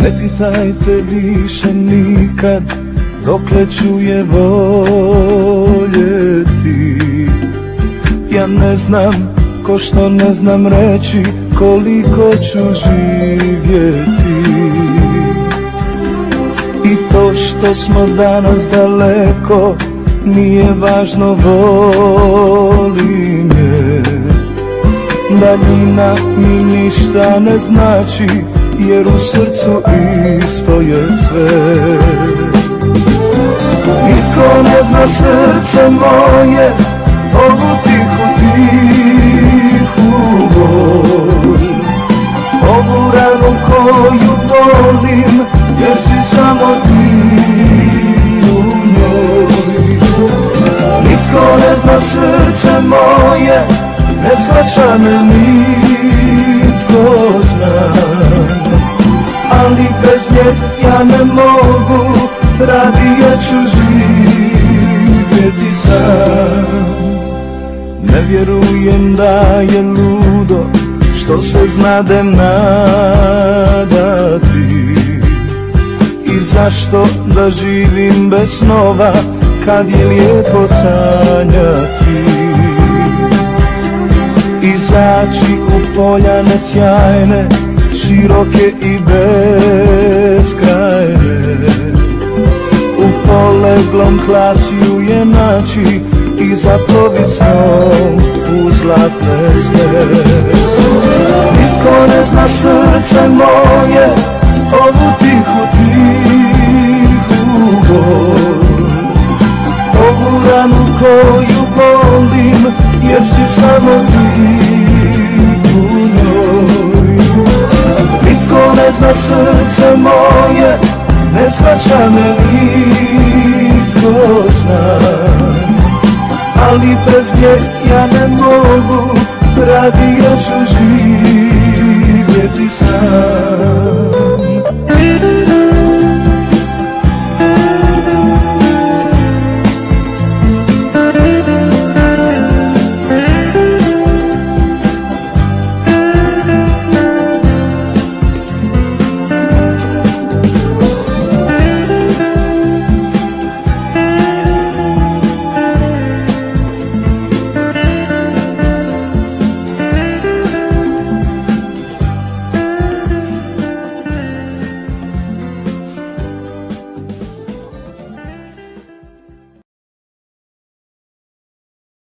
Ne pitajte više nikad dokle ću je voljeti. Ja ne znam, ko što ne znam reći koliko ću živjeti. I to što smo danas daleko nije važno, volim je. Daljina mi ništa ne znači, jer u srcu isto je sve. Niko ne zna srce moje, ovu tihu, tihu bol, ovu ranu koju volim, jer si samo ti u njoj. Niko ne zna srce moje, ne shvaća me nitko zna, ali bez nje ja ne mogu, radije ću živjeti sam. Ne vjerujem da je ludo što se znadem nadati, i zašto da živim bez snova kad je lijepo sanjati. Izaći u poljane sjajne, široke i beskrajne, u poleglom klasju je naći i zaplovit snom u zlatne sne. Niko ne zna srce moje, ovu tihu, tihu bol, ovu ranu koju volim, jer si samo ti u njoj. Niko ne zna srce moje, ne shvaća me nitko zna, ali bez nje ja ne mogu, radije ću živjeti.